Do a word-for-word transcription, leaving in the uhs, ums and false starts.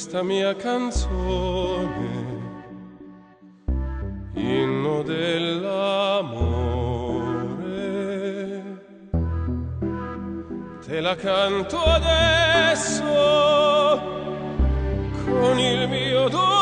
questa mia canzone, inno dell'amore. Te la canto adesso con il mio dolore.